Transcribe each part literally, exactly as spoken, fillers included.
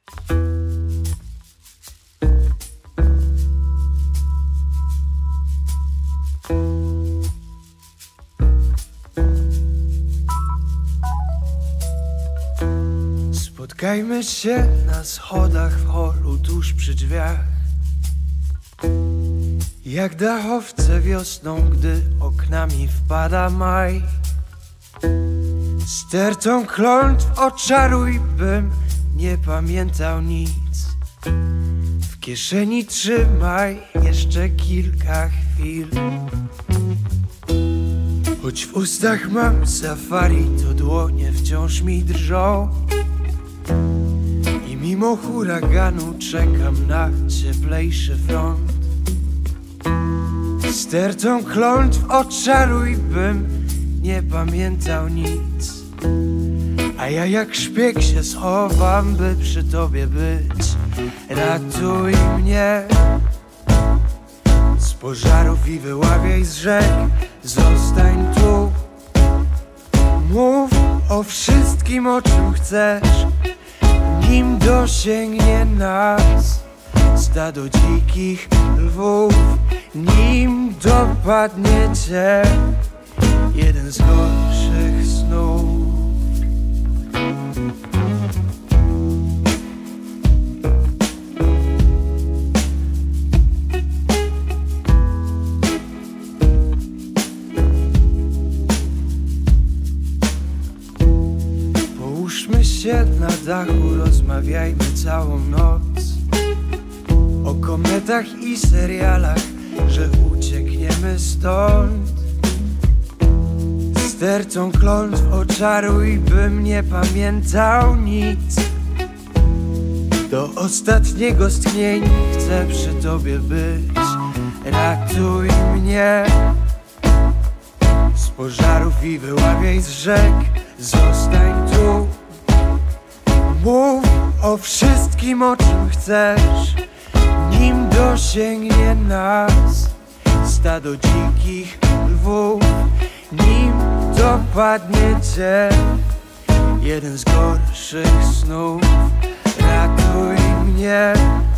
Spotkajmy się na schodach w holu tuż przy drzwiach, jak dachowce wiosną, gdy oknami wpada maj. Stertą klątw oczaruj, bym nie pamiętał nic. W kieszeni trzymaj jeszcze kilka chwil. Choć w ustach mam safari, to dłonie wciąż mi drżą. I mimo huraganu czekam na cieplejszy front. Stertą klątw oczaruj, bym nie pamiętał nic. A ja jak szpieg się schowam, by przy tobie być. Ratuj mnie z pożarów i wyławiaj z rzek. Zostań tu, mów o wszystkim, o czym chcesz, nim dosięgnie nas stado dzikich lwów, nim dopadnie cię jeden z gorszych snów. Połóżmy się na dachu, rozmawiajmy całą noc o kometach i serialach, że uciekniemy stąd. Stertą klątw oczaruj, bym nie pamiętał nic. Do ostatniego z tchnień chcę przy tobie być. Ratuj mnie z pożarów i wyławiaj z rzek. Zostań tu, mów o wszystkim, o czym chcesz, nim dosięgnie nas stado dzikich lwów, nim dopadnie cię jeden z gorszych snów. Ratuj mnie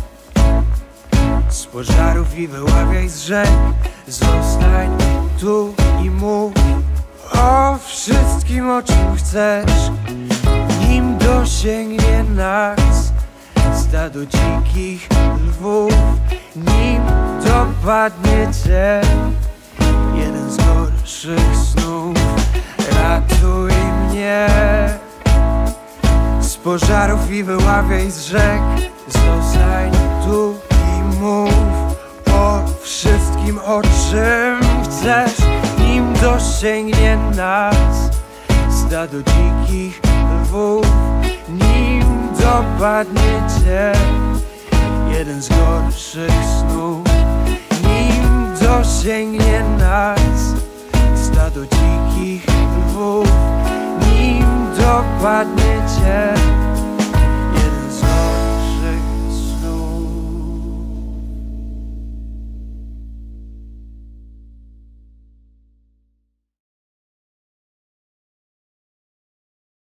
z pożarów i wyławiaj z rzek. Zostań tu i mów o wszystkim, o czym chcesz, nim dosięgnie nas stado dzikich lwów, nim dopadnie cię jeden z gorszych snów. Ratuj mnie z pożarów i wyławiaj z rzek. Zostań tu i mów o wszystkim, o czym chcesz, nim dosięgnie nas stado dzikich lwów, nim dopadnie cię jeden z gorszych snów. Nim dosięgnie nas stado dzikich lwów, nim dopadnie cię